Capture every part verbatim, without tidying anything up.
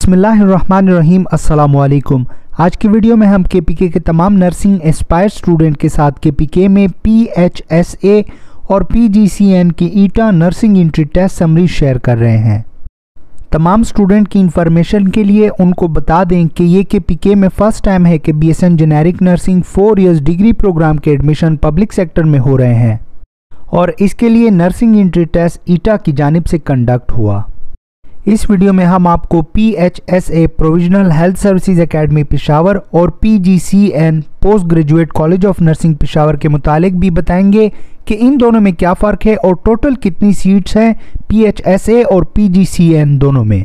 बिस्मिल्लाहिर्रहमानिर्रहीम अस्सलामुअलैकुम। आज की वीडियो में हम केपीके के तमाम नर्सिंग एस्पायर स्टूडेंट के साथ केपीके में पीएचएसए और पीजीसीएन की ETEA nursing entry test summary share कर रहे हैं। तमाम स्टूडेंट की इंफॉर्मेशन के लिए उनको बता दें कि ये केपीके में फर्स्ट टाइम है कि BSN generic nursing four years degree program के एडमिशन पब्लिक सेक्टर में हो रहे हैं और इसके लिए नर्सिंग एंट्री टेस्ट ईटा की जानिब से कंडक्ट हुआ। इस वीडियो में हम आपको PHSA provisional health services academy Peshawar और PGCN post graduate college of nursing Peshawar के मुतालिक भी बताएंगे कि इन दोनों में क्या फ़र्क है और टोटल कितनी सीट्स हैं पीएचएसए और पीजीसीएन दोनों में।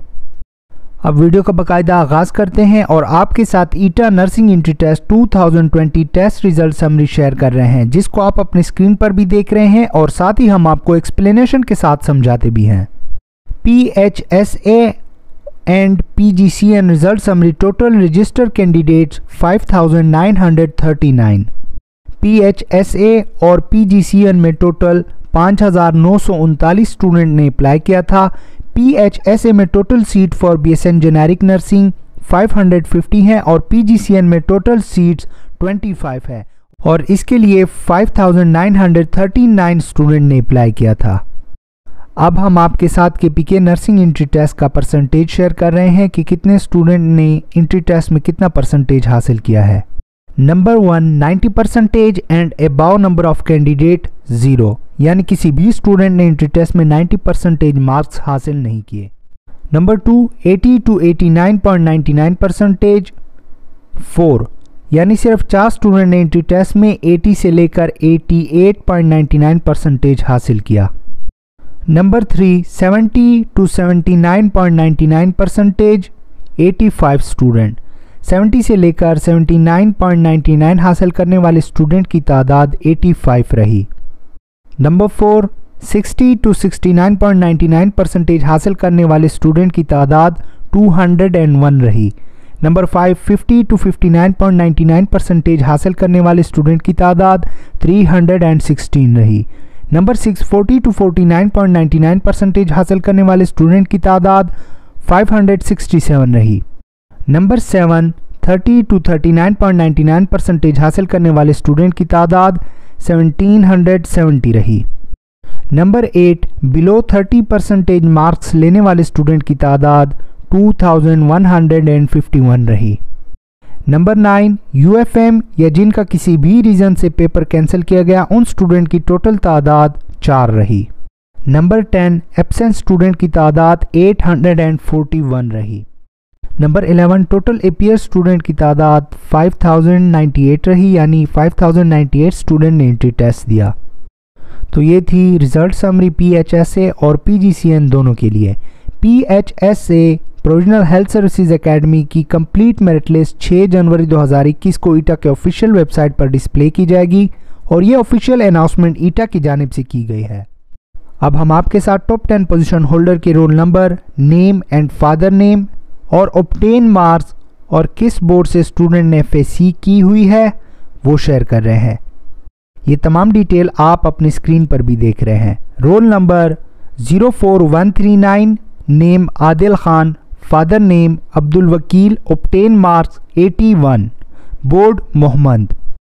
अब वीडियो का बाकायदा आगाज़ करते हैं और आपके साथ ETEA nursing entry test two thousand twenty test result summary share कर रहे हैं, जिसको आप अपने स्क्रीन पर भी देख रहे हैं और साथ ही हम आपको एक्सप्लेनेशन के साथ समझाते भी हैं। PHSA and P G C N result summary total registered candidates five thousand nine hundred thirty-nine। P H S A और P G C N में टोटल पाँच हज़ार नौ सौ उनतालीस स्टूडेंट ने अप्लाई किया था। P H S A में total seat for BSN generic nursing पाँच सौ पचास है और P G C N में टोटल सीट्स पच्चीस है और इसके लिए पाँच हज़ार नौ सौ उनतालीस स्टूडेंट ने अप्लाई किया था। अब हम आपके साथ केपीके नर्सिंग एंट्री टेस्ट का परसेंटेज शेयर कर रहे हैं कि कितने स्टूडेंट ने एंट्री टेस्ट में कितना परसेंटेज हासिल किया है। नंबर वन नब्बे percentage and above number of candidate zero, यानी किसी भी स्टूडेंट ने एंट्री टेस्ट में नब्बे परसेंटेज मार्क्स हासिल नहीं किए। नंबर टू अस्सी टू नवासी point ninety nine percentage four, यानी सिर्फ चार स्टूडेंट ने एंट्री टेस्ट में अस्सी से लेकर अठासी पॉइंट नाइन्टी नाइन परसेंटेज हासिल किया। नंबर थ्री सत्तर टू उन्यासी पॉइंट नाइन्टी नाइन परसेंटेज पचासी स्टूडेंट, सत्तर से लेकर उन्यासी पॉइंट नाइन्टी नाइन हासिल करने वाले स्टूडेंट की तादाद पचासी रही। नंबर फोर साठ टू उनहत्तर पॉइंट नाइन्टी नाइन परसेंटेज हासिल करने वाले स्टूडेंट की तादाद दो सौ एक रही। नंबर फाइव पचास टू उनसठ पॉइंट नाइन्टी नाइन परसेंटेज हासिल करने वाले स्टूडेंट की तादाद तीन सौ सोलह रही। नंबर सिक्स चालीस टू उनचास पॉइंट नाइन्टी नाइन परसेंटेज हासिल करने वाले स्टूडेंट की तादाद पाँच सौ सरसठ रही। नंबर सेवन तीस टू उनतालीस पॉइंट नाइन्टी नाइन परसेंटेज हासिल करने वाले स्टूडेंट की तादाद सत्रह सौ सत्तर रही। नंबर एट बिलो तीस परसेंटेज मार्क्स लेने वाले स्टूडेंट की तादाद दो हज़ार एक सौ इक्यावन रही। नंबर नाइन यूएफएम या जिनका किसी भी रीज़न से पेपर कैंसिल किया गया उन स्टूडेंट की टोटल तादाद चार रही। नंबर टेन एब्सेंट स्टूडेंट की तादाद आठ सौ इकतालीस रही। Number eleven total appear student की तादाद पाँच हज़ार अट्ठानवे रही, यानी पाँच हज़ार अट्ठानवे स्टूडेंट ने एंट्री टेस्ट दिया। तो ये थी रिजल्ट समरी पीएचएसए और पीजीसीएन दोनों के लिए। PHSA provisional health services academy की कंप्लीट मेरिट लिस्ट छह जनवरी दो हज़ार इक्कीस को ईटा के ऑफिशियल वेबसाइट पर डिस्प्ले की जाएगी और ये ऑफिशियल अनाउंसमेंट ईटा की जानिब से की गई है। अब हम आपके साथ टॉप टेन पोजीशन होल्डर के roll number, name and father name और ऑब्टेन मार्क्स और किस बोर्ड से स्टूडेंट ने एफएसी की हुई है वो शेयर कर रहे हैं। ये तमाम डिटेल आप अपनी स्क्रीन पर भी देख रहे हैं। Roll number zero four one three nine, name Adil Khan, father name Abdul Wakeel, obtain marks इक्यासी, बोर्ड मोहम्मद।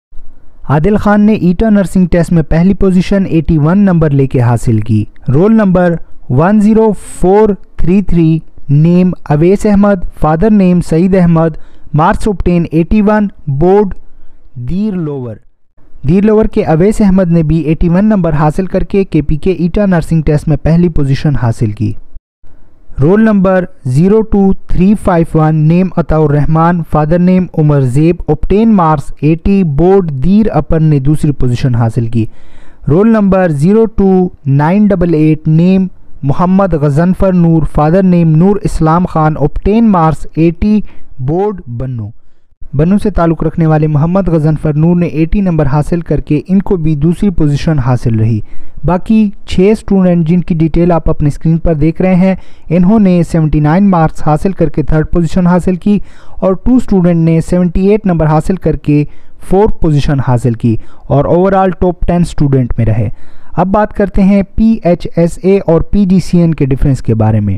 आदिल खान ने ईटा नर्सिंग टेस्ट में पहली पोजीशन इक्यासी नंबर लेके हासिल की। Roll number one zero four three three, name Awais Ahmad, father name Saeed Ahmad, marks obtain इक्यासी, board Dir lower. Dir lower के अवेस अहमद ने भी इक्यासी नंबर हासिल करके केपीके ईटा नर्सिंग टेस्ट में पहली पोजीशन हासिल की। Roll number zero two three five one, name Ataur Rehman, father name Umar Zeb, obtain marks अस्सी, बोर्ड दीर अपर ने दूसरी पोजीशन हासिल की। Roll number zero two nine eight eight, name Mohammad Ghazanfar Noor, father name Noor Islam Khan, obtain marks अस्सी, बोर्ड बन्नू। बन्नू से ताल्लुक़ रखने वाले मोहम्मद गजनफर नूर ने अस्सी नंबर हासिल करके इनको भी दूसरी पोजीशन हासिल रही। बाकी छः स्टूडेंट जिनकी डिटेल आप अपने स्क्रीन पर देख रहे हैं, इन्होंने उन्यासी मार्क्स हासिल करके थर्ड पोजीशन हासिल की और टू स्टूडेंट ने अठहत्तर नंबर हासिल करके फोर्थ पोजीशन हासिल की और ओवरऑल टॉप टेन स्टूडेंट में रहे। अब बात करते हैं पीएचएसए और पीजीसीएन के डिफरेंस के बारे में।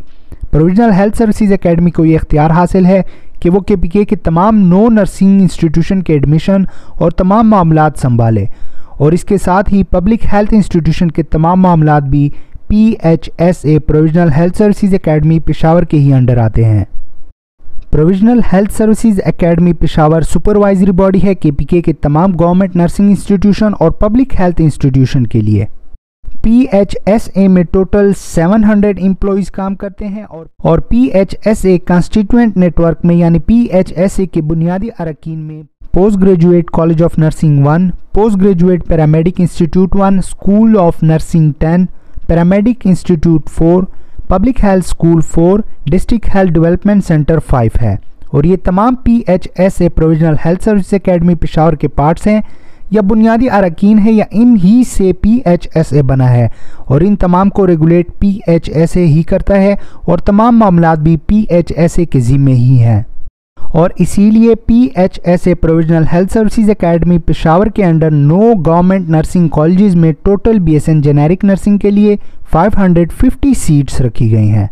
प्रोविजनल हेल्थ सर्विसेज एकेडमी को ये इख्तियार हासिल है कि वो केपीके के तमाम नो नर्सिंग इंस्टीट्यूशन के एडमिशन और तमाम मामलात संभाले और इसके साथ ही पब्लिक हेल्थ इंस्टीट्यूशन के तमाम मामलात भी P H S A provisional health services academy Peshawar के ही अंडर आते हैं। Provisional health services academy Peshawar supervisory body है केपीके के तमाम गवर्नमेंट नर्सिंग इंस्टीट्यूशन और पब्लिक हेल्थ इंस्टीट्यूशन के लिए। पी एच एस ए में टोटल सात सौ एम्प्लॉइज काम करते हैं और और P H S A constituent network में यानी पी एच एस ए के बुनियादी अरकान में post graduate college of nursing one, post graduate paramedic institute one, school of nursing ten, paramedic institute four, public health school four, district health development centre five है और ये तमाम P H S A provisional health service academy Peshawar के parts हैं या बुनियादी अरकान है या इन ही से पी एच एस ए बना है और इन तमाम को regulate P H S A ही करता है और तमाम मामलात भी पी एच एस ए के ज़िम्मे ही हैं और इसीलिए P H S A provisional health services academy Peshawar के अंडर नो गवर्नमेंट नर्सिंग कॉलेजेस में total B S N generic nursing के लिए पाँच सौ पचास सीट्स रखी गई हैं।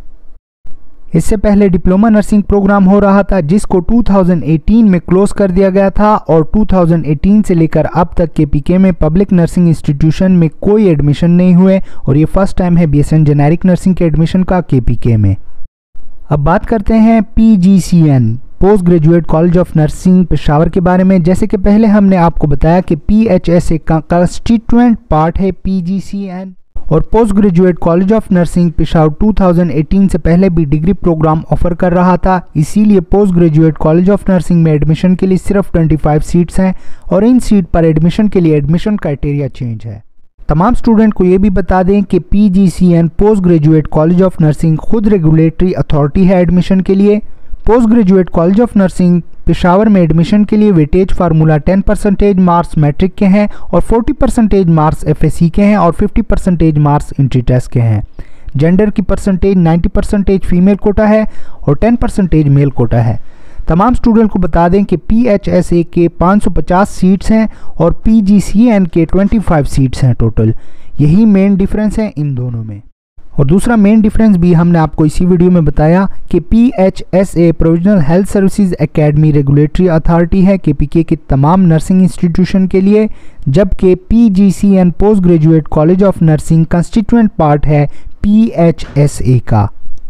इससे पहले डिप्लोमा नर्सिंग प्रोग्राम हो रहा था जिसको दो हज़ार अठारह में क्लोज कर दिया गया था और दो हज़ार अठारह से लेकर अब तक केपीके में पब्लिक नर्सिंग इंस्टीट्यूशन में कोई एडमिशन नहीं हुए और ये फर्स्ट टाइम है बीएसएन जेनेरिक नर्सिंग के एडमिशन का केपीके में। अब बात करते हैं P G C N post graduate college of nursing Peshawar के बारे में। जैसे कि पहले हमने आपको बताया कि पी एच एस ए का कंस्टिट्यूएंट पार्ट है पी जी सी एन और post graduate college of nursing Peshawar दो हज़ार अठारह से पहले भी डिग्री प्रोग्राम ऑफर कर रहा था, इसीलिए post graduate college of nursing में एडमिशन के लिए सिर्फ पच्चीस सीट्स हैं और इन सीट पर एडमिशन के लिए एडमिशन क्राइटेरिया चेंज है। तमाम स्टूडेंट को ये भी बता दें कि P G C N post graduate college of nursing खुद रेगुलेटरी अथॉरिटी है एडमिशन के लिए। Post graduate college of nursing Peshawar में एडमिशन के लिए weightage formula ten percentage marks matric के हैं और चालीस percentage marks F S C के हैं और पचास परसेंटेज मार्क्स इंट्री टेस्ट के हैं। जेंडर की परसेंटेज नब्बे परसेंटेज फीमेल कोटा है और दस परसेंटेज मेल कोटा है। तमाम स्टूडेंट को बता दें कि पी एच एस ए के पाँच सौ पचास सीट्स हैं और पी जी सी एन के पच्चीस सीट्स हैं टोटल। यही मेन डिफरेंस है इन दोनों में। और दूसरा मेन डिफरेंस भी हमने आपको इसी वीडियो में बताया कि P H S A provisional health services academy regulatory authority है केपीके के तमाम नर्सिंग इंस्टीट्यूशन के लिए, जबकि P G C N post graduate college of nursing constituent part है पी एच एस ए का।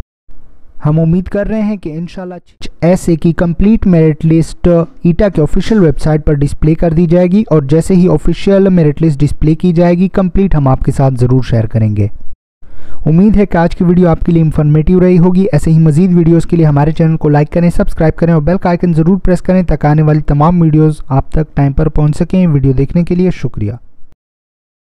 हम उम्मीद कर रहे हैं कि इंशाल्लाह एस ए की कंप्लीट मेरिट लिस्ट ईटा के ऑफिशियल वेबसाइट पर डिस्प्ले कर दी जाएगी और जैसे ही ऑफिशियल मेरिट लिस्ट डिस्प्ले की जाएगी कंप्लीट हम आपके साथ ज़रूर शेयर करेंगे। उम्मीद है कि आज की वीडियो आपके लिए इंफॉर्मेटिव रही होगी। ऐसे ही मजीद वीडियोस के लिए हमारे चैनल को लाइक करें, सब्सक्राइब करें और बेल का आइकन ज़रूर प्रेस करें ताकि आने वाली तमाम वीडियोस आप तक टाइम पर पहुंच सकें। वीडियो देखने के लिए शुक्रिया।